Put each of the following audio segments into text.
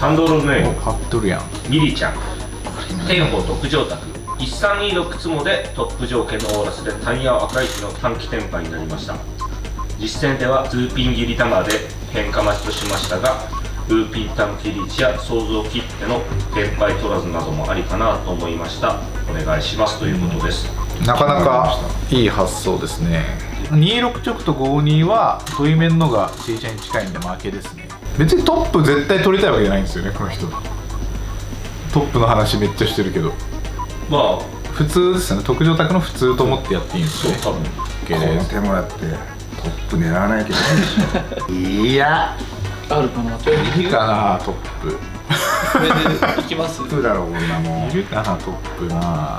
ハンドルネーム貼っとるやん。 ミリちゃん。天保特上宅1326つもでトップ条件のオーラスでタイヤ赤石の短期転売になりました。実戦では2ピン切り玉で変化待ちとしましたが、ルーピン短期リーチや想像切っての転売取らずなどもありかなと思いました。お願いしますということです。 なかなかいい発想ですね。26直と52は対面のがシーチャに近いんで負けですね。別にトップ絶対取りたいわけじゃないんですよね、この人。トップの話めっちゃしてるけど、まあ普通ですよね。特上卓の普通と思ってやっていいんですよね。多分この手もらってトップ狙わないけどいやあるかな。 いるかなトップ。 これでいきます。 普通だろうこんなもん。 いるかなトップな。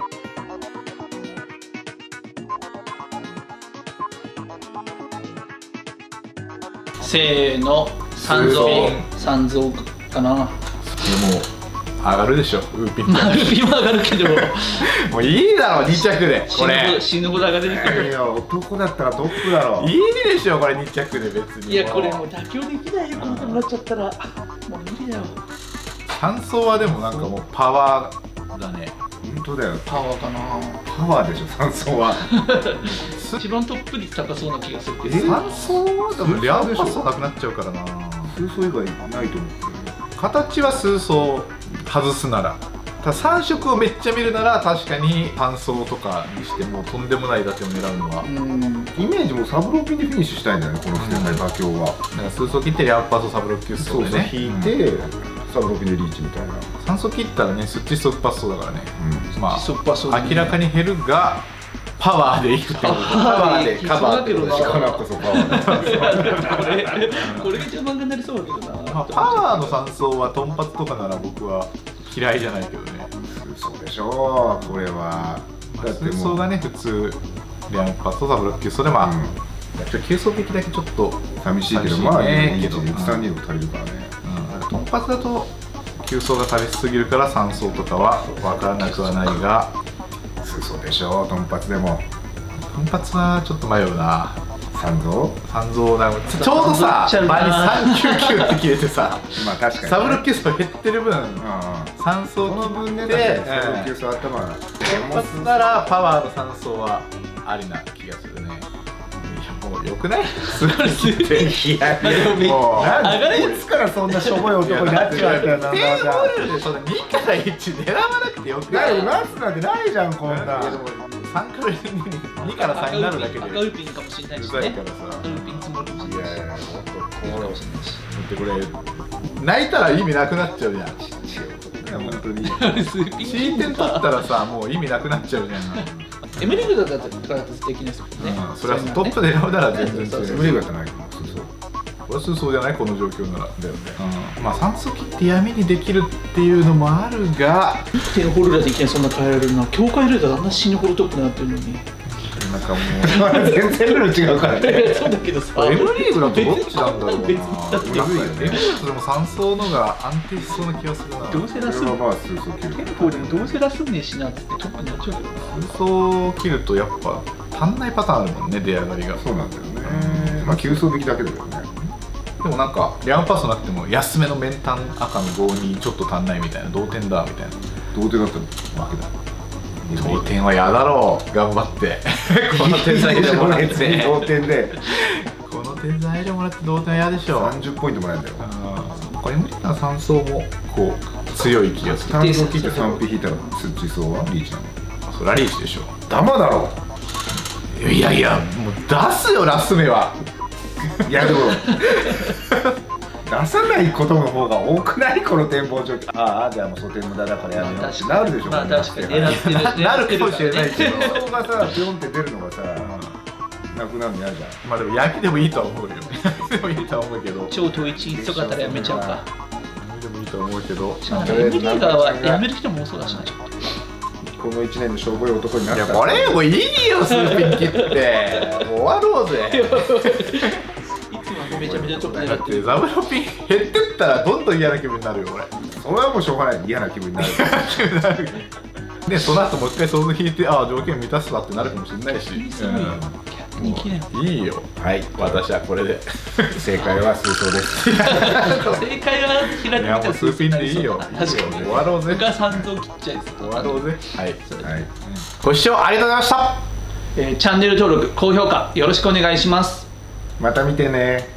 せーの、三蔵かな。 でも上がるでしょ、ウーピン。 まあルピンは上がるけどもういいだろ2着でこれ。 死ぬほど上がれるけど。 いや男だったらトップだろ。 いいでしょこれ2着で別に。 いやこれもう妥協できないよ、この手もらっちゃったらもう無理だよ。 3走はでもなんかもうパワーだね。 本当だよ。 パワーかな。 パワーでしょ3走は。 一番トップ率高そうな気がするけど。 3走はでもリアンパスなくなっちゃうからな。 数走以外ないと思う。 形は数走外すなら、ただ3色をめっちゃ見るなら確かに3走とかにしてもとんでもない打点を狙うのは、 イメージもサブローピンでフィニッシュしたいんだよね、この2人妥協は。 なんか数走切ってリアンパスサブロッキュッソでね、 引いてサブローピンでリーチみたいな。 3走切ったらねスッチストッパスそうだからね、まあスッパそうだね明らかに減るがパワーでいくってこと。パワーでカバーってことでしょ。 だからこそパワー。 これが邪魔になりそうだけどな。 まあパワーの3走はトンパツとかなら僕は嫌いじゃないけどね。 そうでしょうこれは。 だって数走がね普通リアンパスとサブロッキュッソでまあ急走的だけちょっと寂しいけど、まあねけど 132も足りるからね。 トンパツだと急走が足りすぎるから3走とかは分からなくはないが、 数走でしょうトンパツでも。 トンパツはちょっと迷うな。 三走 3走だちょうどさ前に399って切れてさまあ確かにサブロッキュッソ減ってる分3走この分ね、 切ってサブロッキュッソ頭がトンパツならパワーの3走はありな気がするね。いやもうよくないすごい切って。 いやもう上がれいつからそんなしょぼい男になっちゃったよな。 点ホールでそんな2から1狙わなくてよくだない？ よラスなんてないじゃんこんな。 いやでも3から2から3になるだけで赤ウーピンかもしれないうしね。 ざいからさ。 赤ウーピン積もるかもしれないし。 いやいやもっとこかもしれないし。 だってこれ泣いたら意味なくなっちゃうじゃん。 う本当に。 C 点取ったらさもう意味なくなっちゃうじゃん。 エメリグだったら素敵ですもんね。 それはトップで選ぶなら全然そう無理がじゃないけど。 これは数走じゃないこの状況ならだよね。まあ3走切って闇にできるっていうのもあるが、 1.5ホルダーでいきなりそんな変えられるな。境界ルールだとあんな死ぬほどトップになってるのに。 なんかもう全然ルール違うからね。 そうだけどさ。 M リーグだとどっちなんだろうな。 別にだって M リーグでも3走のが安定しそうな気がするな。 どうせラスそれはまあ数走切る。 憲法でもどうせラスんねえしなってトップになっちゃうけどな。 数走切るとやっぱ足んないパターンあるもんね、出上がりが。 そうなんだよね。まあ急走引きだけだよね。 でもなんかリアンパスなくても安めのメンタン赤の5にちょっと足んないみたいな、同点だみたいな。 同点だったら負けだ。 同点は嫌だろう、頑張ってこの点材でもらって同点でこの点材でもらって同点は嫌でしょ。 30ポイントもらえるんだよ。 これ無理な3走もこう強い気がする。 単走切って3匹引いたらスッチ走はリーチなの。 それはリーチでしょ。 ダマだろ。 いやいやもう出すよラス目は。 いやでも出さないことの方が多くないこの展望状況。ああじゃあもう素点無駄だからやめようってなるでしょ。 まあ確かに狙ってるなるかもしれないけど、 展望がさピョンって出るのがさなくなるの嫌じゃん。 まあでも闇でもいいとは思うよ。闇でもいいとは思うけど、 超統一とかだったらやめちゃうか。 闇でもいいとは思うけど、 しかもなんか M リーガーはやめる人も多そうだしな。 この1年のしょぼい男になっいた。 やこれもういいよスーピン切ってもう終わろうぜ。 いつもめちゃめちゃトップ狙だってザブロピン減ってったらどんどん嫌な気分になるよこれ。 それはもうしょうがない。嫌な気分になる。 ね、その後もう一回想像引いて、ああ条件満たすわってなるかもしれないし、 すごいよ。 人気ね。 いいよ、はい私はこれで正解は数層です正解は平いやもう数ピンでいいよ確かに終わろうぜが三蔵切っちゃいです。 終わろうぜはい、 はいご視聴ありがとうございました。 チャンネル登録高評価よろしくお願いします。 また見てね。